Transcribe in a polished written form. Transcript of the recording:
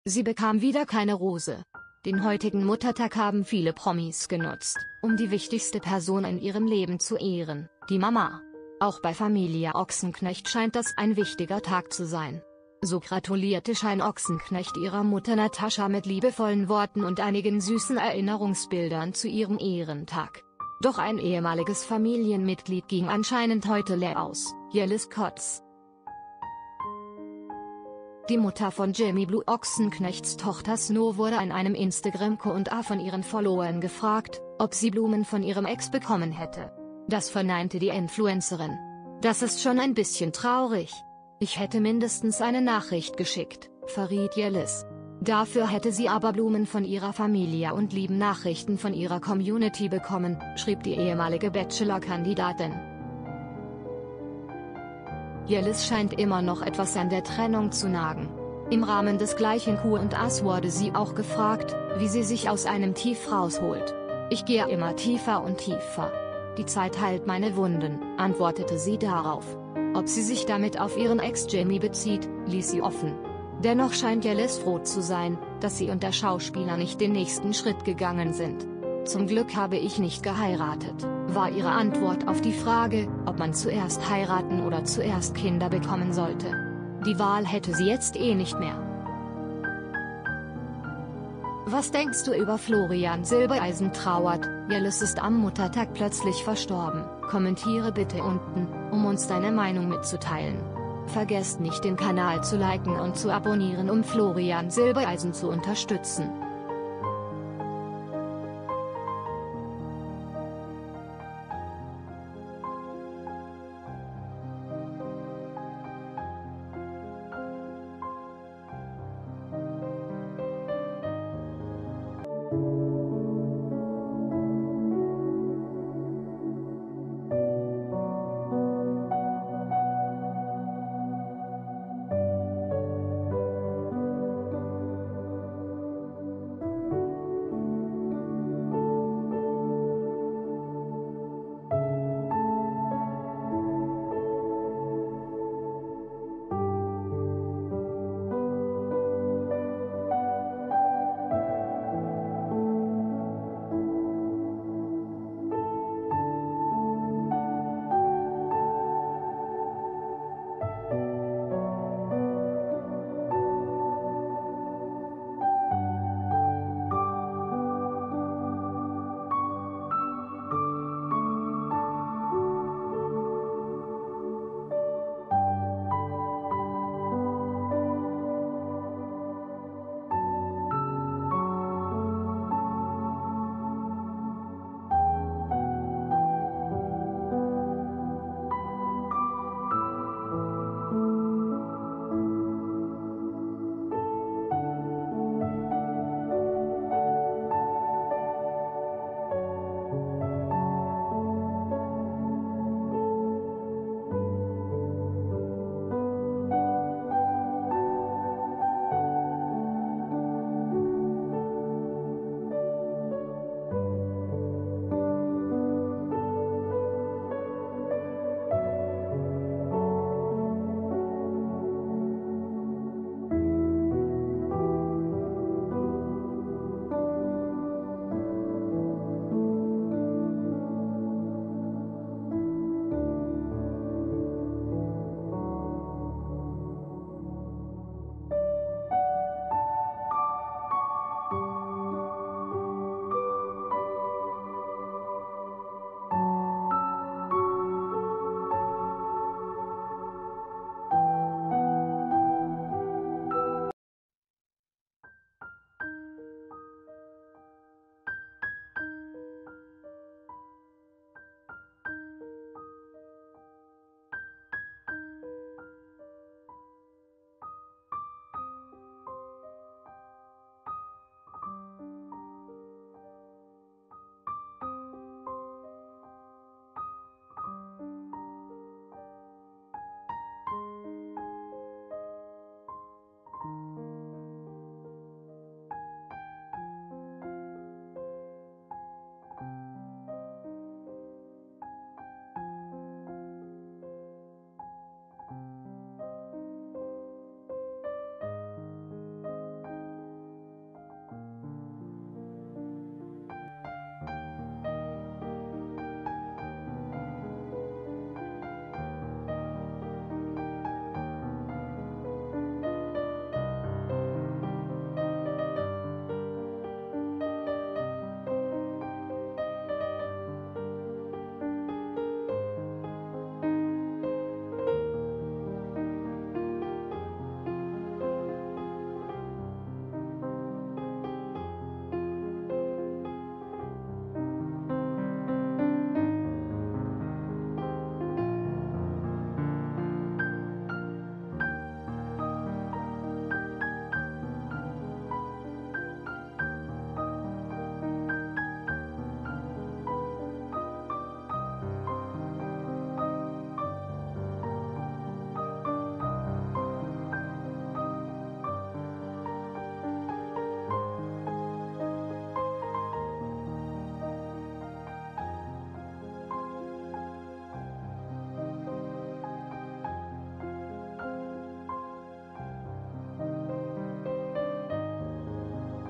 Sie bekam wieder keine Rose. Den heutigen Muttertag haben viele Promis genutzt, um die wichtigste Person in ihrem Leben zu ehren, die Mama. Auch bei Familie Ochsenknecht scheint das ein wichtiger Tag zu sein. So gratulierte Schein Ochsenknecht ihrer Mutter Natascha mit liebevollen Worten und einigen süßen Erinnerungsbildern zu ihrem Ehrentag. Doch ein ehemaliges Familienmitglied ging anscheinend heute leer aus, Jellis Kotz. Die Mutter von Jimmy Blue Ochsenknechts Tochter Snow wurde in einem Instagram-Q&A von ihren Followern gefragt, ob sie Blumen von ihrem Ex bekommen hätte. Das verneinte die Influencerin. Das ist schon ein bisschen traurig. Ich hätte mindestens eine Nachricht geschickt, verriet Jellis. Dafür hätte sie aber Blumen von ihrer Familie und lieben Nachrichten von ihrer Community bekommen, schrieb die ehemalige Bachelor-Kandidatin. Jellis scheint immer noch etwas an der Trennung zu nagen. Im Rahmen des gleichen Q&As wurde sie auch gefragt, wie sie sich aus einem Tief rausholt. Ich gehe immer tiefer und tiefer. Die Zeit heilt meine Wunden, antwortete sie darauf. Ob sie sich damit auf ihren Ex Jimmy bezieht, ließ sie offen. Dennoch scheint Jellis froh zu sein, dass sie und der Schauspieler nicht den nächsten Schritt gegangen sind. Zum Glück habe ich nicht geheiratet, war ihre Antwort auf die Frage, ob man zuerst heiraten oder zuerst Kinder bekommen sollte. Die Wahl hätte sie jetzt eh nicht mehr. Was denkst du über Florian Silbereisen trauert, Jellis ist am Muttertag plötzlich verstorben? Kommentiere bitte unten, um uns deine Meinung mitzuteilen. Vergesst nicht den Kanal zu liken und zu abonnieren, um Florian Silbereisen zu unterstützen.